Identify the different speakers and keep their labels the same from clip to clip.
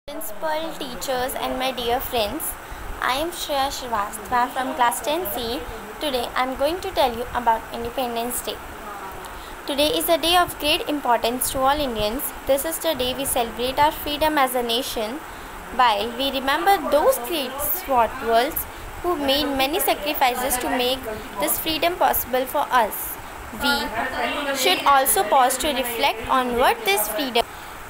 Speaker 1: Principal, teachers and my dear friends, I am Shreya Srivastava from class 10C. Today I am going to tell you about Independence Day. Today is a day of great importance to all Indians. This is the day we celebrate our freedom as a nation while we remember those great warriors who made many sacrifices to make this freedom possible for us. We should also pause to reflect on what this freedom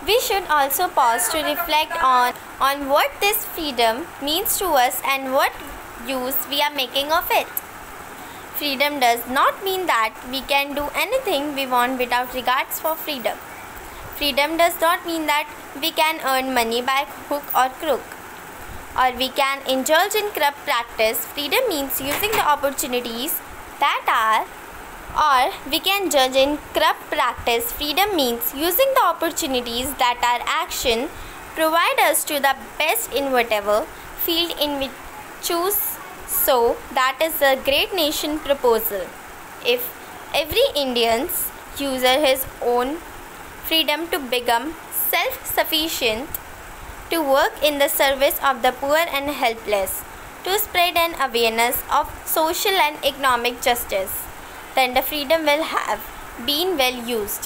Speaker 1: what this freedom means to us and what use we are making of it. Freedom does not mean that we can do anything we want without regards for freedom. Freedom does not mean that we can earn money by hook or crook, or we can indulge in corrupt practice. Freedom means using the opportunities that are or we can judge in corrupt practice. Freedom means using the opportunities that our action provide us to the best in whatever field in which choose. So that is a great nation proposal. If every Indian uses his own freedom to become self-sufficient, to work in the service of the poor and helpless, to spread an awareness of social and economic justice, then the freedom will have been well used.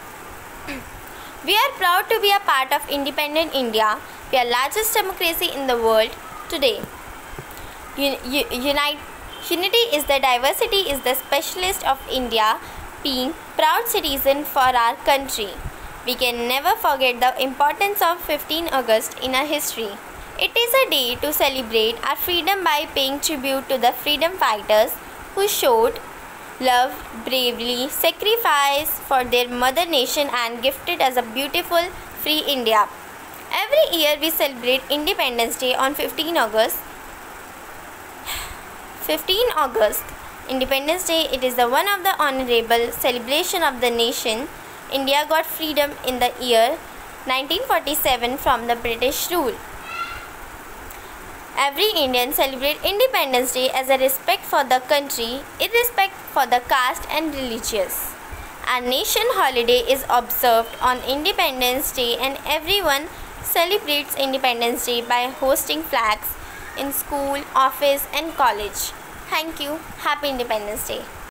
Speaker 1: We are proud to be a part of independent India. We are largest democracy in the world today. Unity is the diversity is the specialist of India, being proud citizen for our country. We can never forget the importance of 15 August in our history. It is a day to celebrate our freedom by paying tribute to the freedom fighters who showed love, bravely sacrificed for their mother nation and gifted us a beautiful free India. Every year we celebrate Independence Day on 15 August. Independence Day, it is the one of the honorable celebration of the nation. India got freedom in the year 1947 from the British rule. Every Indian celebrates Independence Day as a respect for the country, irrespect for the caste and religious. Our nation holiday is observed on Independence Day and everyone celebrates Independence Day by hosting flags in school, office and college. Thank you. Happy Independence Day.